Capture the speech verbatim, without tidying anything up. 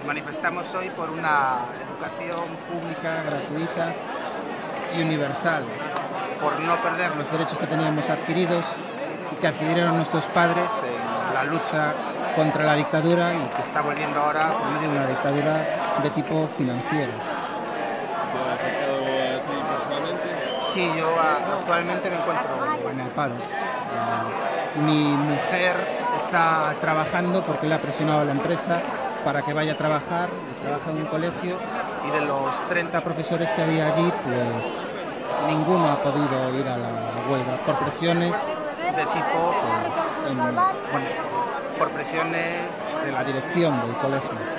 Nos manifestamos hoy por una educación pública, gratuita y universal, por no perder los derechos que teníamos adquiridos y que adquirieron nuestros padres en la lucha contra la dictadura y que está volviendo ahora por medio de una dictadura de tipo financiero. ¿Te ha afectado a ti personalmente? Sí, yo a, actualmente me encuentro en el paro. Eh, mi mujer está trabajando porque le ha presionado a la empresa para que vaya a trabajar, y trabaja en un colegio, y de los treinta profesores que había allí, pues ninguno ha podido ir a la huelga por presiones de tipo, pues, en, bueno, por presiones de la dirección del colegio.